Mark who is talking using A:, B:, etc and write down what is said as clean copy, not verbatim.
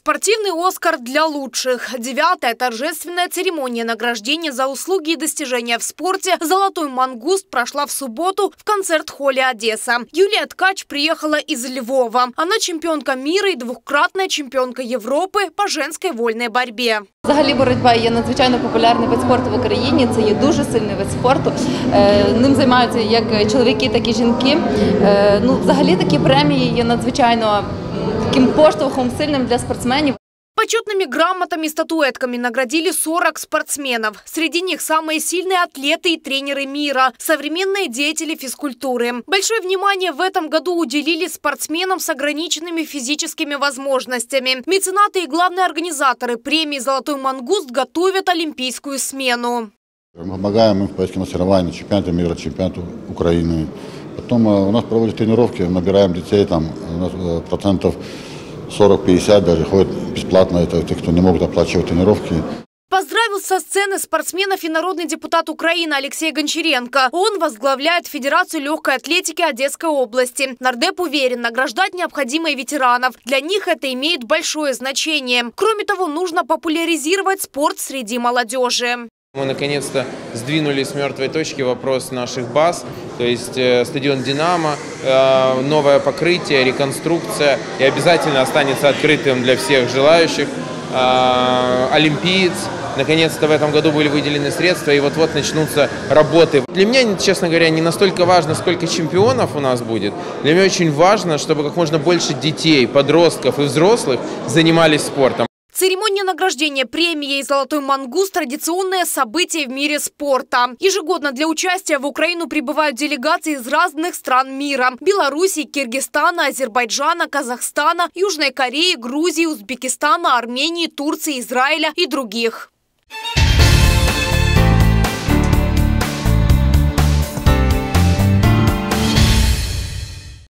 A: Спортивный «Оскар» для лучших. 9-я торжественная церемония награждения за услуги и достижения в спорте «Золотой мангуст» прошла в субботу в концерт-холле Одесса. Юлия Ткач приехала из Львова. Она чемпионка мира и двукратная чемпионка Європи по женской вольной борьбе.
B: Взагалі боротьба є надзвичайно популярний вид спорту в Україні. Це є дуже сильний вид спорту. Ним займаються як чоловіки, так і жінки. Взагалі такі премії є надзвичайно таким поштовхом сильним для спортсменів.
A: Почетными грамотами и статуэтками наградили 40 спортсменов. Среди них самые сильные атлеты и тренеры мира, современные деятели физкультуры. Большое внимание в этом году уделили спортсменам с ограниченными физическими возможностями. Меценаты и главные организаторы премии «Золотой мангуст» готовят олимпийскую смену.
C: Мы помогаем им в поездке на соревнования, чемпионаты мира, чемпионаты Украины. Потом у нас проводят тренировки, набираем детей, там у нас процентов 40-50 даже ходят бесплатно, это те, кто не могут оплачивать тренировки.
A: Поздравил со сцены спортсменов и народный депутат Украины Алексей Гончаренко. Он возглавляет Федерацию легкой атлетики Одесской области. Нардеп уверен, награждать необходимо и ветеранов. Для них это имеет большое значение. Кроме того, нужно популяризировать спорт среди молодежи.
D: Мы наконец-то сдвинули с мертвой точки вопрос наших баз, то есть стадион «Динамо», новое покрытие, реконструкция и обязательно останется открытым для всех желающих. Олимпиец. Наконец-то в этом году были выделены средства и вот-вот начнутся работы. Для меня, честно говоря, не настолько важно, сколько чемпионов у нас будет. Для меня очень важно, чтобы как можно больше детей, подростков и взрослых занимались спортом.
A: Церемония награждения премией «Золотой мангуст» – традиционное событие в мире спорта. Ежегодно для участия в Украину прибывают делегации из разных стран мира – Беларуси, Киргизстана, Азербайджана, Казахстана, Южной Кореи, Грузии, Узбекистана, Армении, Турции, Израиля и других.